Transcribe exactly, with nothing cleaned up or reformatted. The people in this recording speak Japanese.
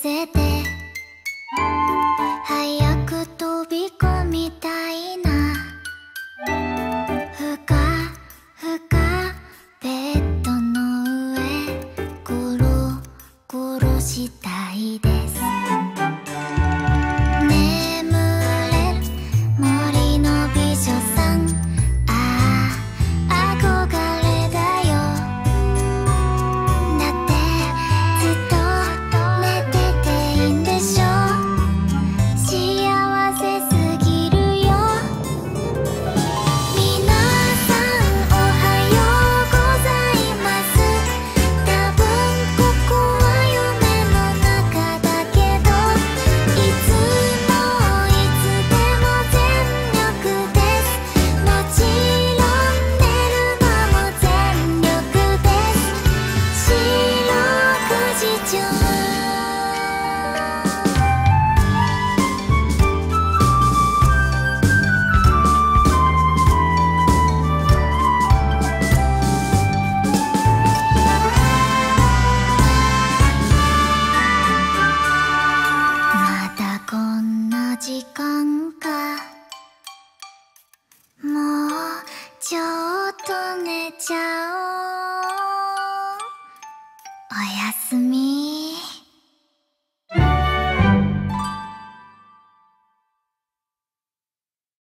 せて早く飛び込みたいな。ふかふかベッドの上ゴロゴロしたいです。眠れる森の美女さん、ああ憧れだよ。だってずっと寝てていいんでしょ。幸せすぎるよ。皆さんおはようございます。多分ここは夢の中だけど、いつもいつでも全力です。もちろん寝るのも全力です。四六時中まだこんな時間か。もうちょっと寝ちゃおう。